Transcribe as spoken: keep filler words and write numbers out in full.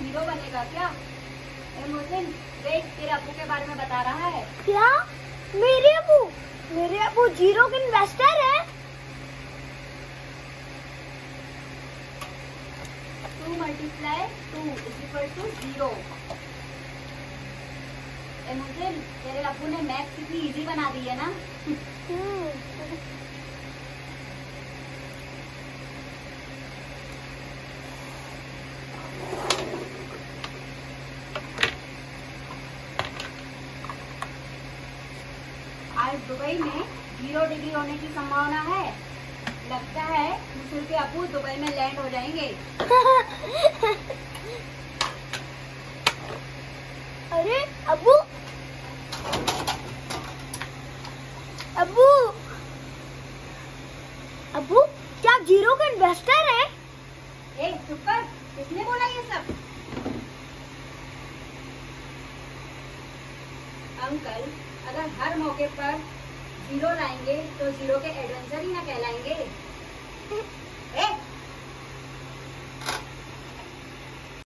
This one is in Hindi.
जीरो बनेगा क्या? ए मोहसिन, देख तेरे अब्बू के बारे में बता रहा है। क्या? मेरे अब्बू? मेरे अब्बू जीरो के इन्वेस्टर है। Two multiply two is equal to zero. ए मोहसिन, तेरे अब्बू ने मैथ कितनी इजी बना दी है ना। आज दुबई में जीरो डिग्री होने की संभावना है। लगता है मुसुर के अब्बू दुबई में लैंड हो जाएंगे। अरे अब्बू, अब्बू, अब्बू, क्या आप जीरो का इन्वेस्टर हैं? ए चुप कर, किसने बोला ये सब? अंकल, अगर हर मौके पर जीरो लाएंगे तो जीरो के एडवेंचर ही ना कहलाएंगे।